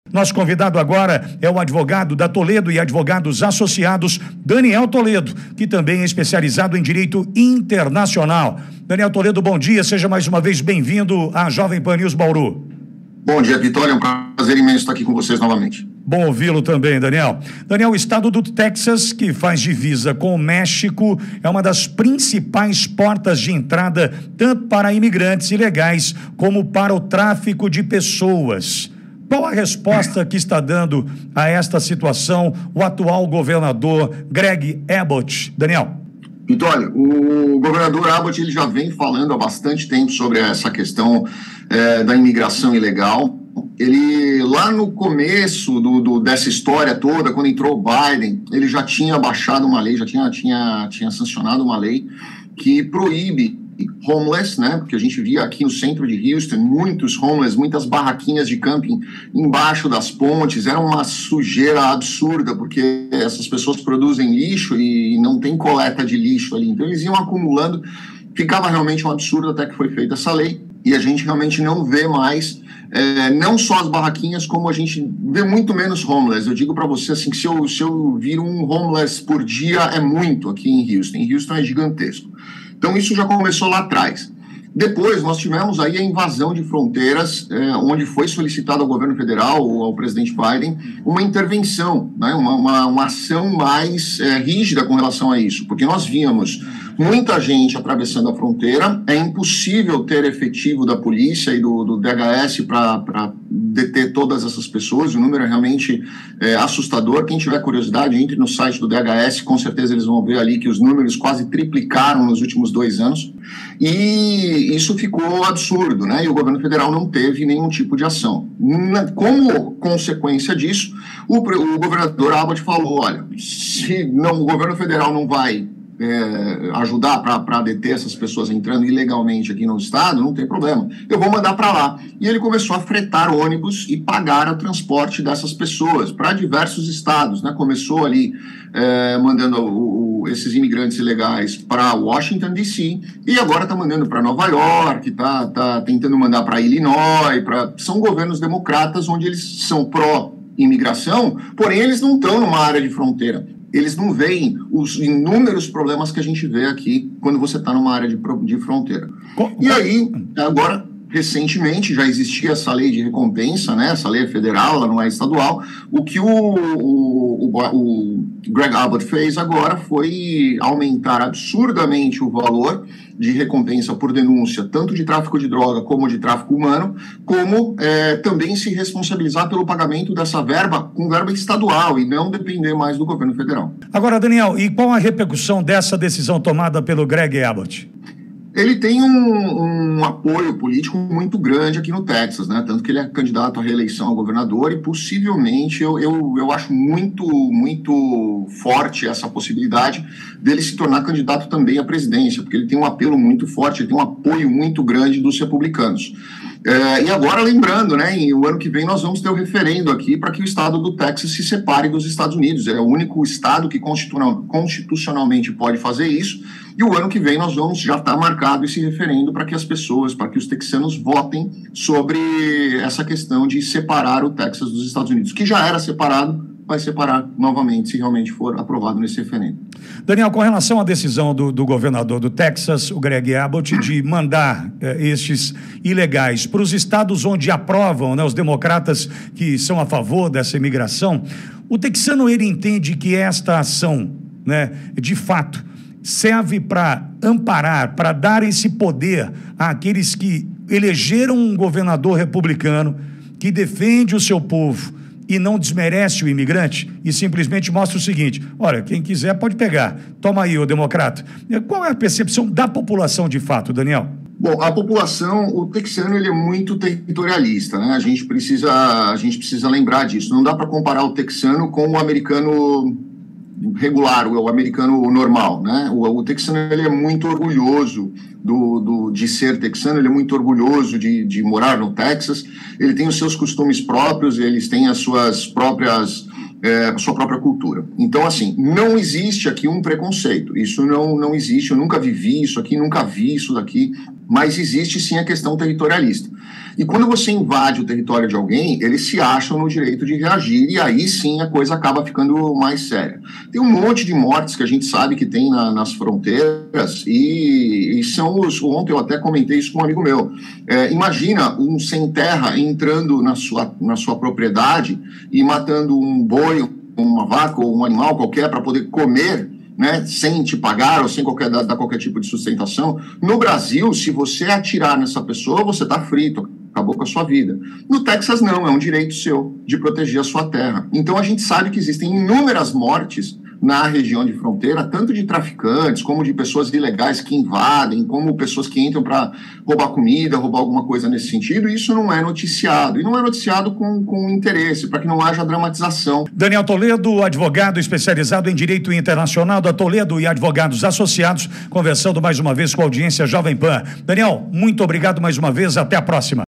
Nosso convidado agora é o advogado da Toledo e Advogados Associados, Daniel Toledo, que também é especializado em direito internacional. Daniel Toledo, bom dia, seja mais uma vez bem-vindo à Jovem Pan News Bauru. Bom dia, Vitória, é um prazer imenso estar aqui com vocês novamente. Bom ouvi-lo também, Daniel. Daniel, o estado do Texas, que faz divisa com o México, é uma das principais portas de entrada tanto para imigrantes ilegais como para o tráfico de pessoas. Qual a resposta que está dando a esta situação o atual governador Greg Abbott? Daniel. Vitória, o governador Abbott ele já vem falando há bastante tempo sobre essa questão da imigração ilegal. Ele, lá no começo dessa história toda, quando entrou o Biden, ele já tinha baixado uma lei, já tinha sancionado uma lei que proíbe homeless, né? Porque a gente via aqui no centro de Houston muitos homeless, muitas barraquinhas de camping embaixo das pontes. Era uma sujeira absurda, porque essas pessoas produzem lixo e não tem coleta de lixo ali. Então eles iam acumulando, ficava realmente um absurdo até que foi feita essa lei. E a gente realmente não vê mais, não só as barraquinhas, como a gente vê muito menos homeless. Eu digo para você assim, que se eu vir um homeless por dia é muito aqui em Houston. Em Houston é gigantesco. Então isso já começou lá atrás. Depois nós tivemos aí a invasão de fronteiras, onde foi solicitado ao governo federal, ou ao presidente Biden, uma intervenção, né, uma ação mais rígida com relação a isso, porque nós víamos muita gente atravessando a fronteira, é impossível ter efetivo da polícia e do DHS para deter todas essas pessoas, o número é realmente assustador. Quem tiver curiosidade, entre no site do DHS, com certeza eles vão ver ali que os números quase triplicaram nos últimos 2 anos, e isso ficou absurdo, né? E o governo federal não teve nenhum tipo de ação. Como consequência disso, o governador Abbott falou, olha, se o governo federal não vai ajudar para deter essas pessoas entrando ilegalmente aqui no estado, não tem problema, eu vou mandar para lá. E ele começou a fretar ônibus e pagar o transporte dessas pessoas para diversos estados, né? Começou ali mandando esses imigrantes ilegais para Washington, D.C., e agora está mandando para Nova York, está tentando mandar para Illinois, são governos democratas onde eles são pró-imigração, porém eles não estão numa área de fronteira. Eles não veem os inúmeros problemas que a gente vê aqui quando você está numa área de fronteira. E aí, agora, recentemente, já existia essa lei de recompensa, né? Essa lei é federal, ela não é estadual. O que o Greg Abbott fez agora foi aumentar absurdamente o valor de recompensa por denúncia, tanto de tráfico de droga como de tráfico humano, como também se responsabilizar pelo pagamento dessa verba com verba estadual e não depender mais do governo federal. Agora, Daniel, e qual a repercussão dessa decisão tomada pelo Greg Abbott? Ele tem um apoio político muito grande aqui no Texas, né? Tanto que ele é candidato à reeleição ao governador e possivelmente eu acho muito forte essa possibilidade dele se tornar candidato também à presidência, porque ele tem um apelo muito forte, ele tem um apoio muito grande dos republicanos. E agora, lembrando, né, o ano que vem nós vamos ter o referendo aqui para que o estado do Texas se separe dos Estados Unidos. É o único estado que constitucionalmente pode fazer isso. E o ano que vem nós vamos já estar marcado esse referendo para que as pessoas, para que os texanos votem sobre essa questão de separar o Texas dos Estados Unidos, que já era separado, vai separar novamente se realmente for aprovado nesse referendo. Daniel, com relação à decisão do governador do Texas, o Greg Abbott, de mandar estes ilegais para os estados onde aprovam, né, os democratas que são a favor dessa imigração, o texano ele entende que esta ação, né, de fato, serve para amparar, para dar esse poder àqueles que elegeram um governador republicano que defende o seu povo e não desmerece o imigrante e simplesmente mostra o seguinte: olha, quem quiser pode pegar, toma aí, ô democrata. Qual é a percepção da população de fato, Daniel? Bom, a população, o texano ele é muito territorialista, né? A gente precisa lembrar disso. Não dá para comparar o texano com o americano regular, o americano normal, né? O texano ele é muito orgulhoso de ser texano, ele é muito orgulhoso de morar no Texas, ele tem os seus costumes próprios, eles têm as suas próprias a sua própria cultura. Então, assim, não existe aqui um preconceito, isso não existe, eu nunca vivi isso aqui, nunca vi isso daqui. mas existe sim a questão territorialista. E quando você invade o território de alguém, eles se acham no direito de reagir, e aí sim a coisa acaba ficando mais séria. Tem um monte de mortes que a gente sabe que tem nas fronteiras, e são os... Ontem eu até comentei isso com um amigo meu. Imagina um sem terra entrando na sua propriedade e matando um boi, uma vaca ou um animal qualquer para poder comer, né, sem te pagar ou sem dar qualquer tipo de sustentação. No Brasil, se você atirar nessa pessoa, você está frito, acabou com a sua vida. No Texas, não, é um direito seu de proteger a sua terra. Então, a gente sabe que existem inúmeras mortes na região de fronteira, tanto de traficantes, como de pessoas ilegais que invadem, como pessoas que entram para roubar comida, roubar alguma coisa nesse sentido, e isso não é noticiado. E não é noticiado com interesse, para que não haja dramatização. Daniel Toledo, advogado especializado em Direito Internacional da Toledo e Advogados Associados, conversando mais uma vez com a audiência Jovem Pan. Daniel, muito obrigado mais uma vez, até a próxima.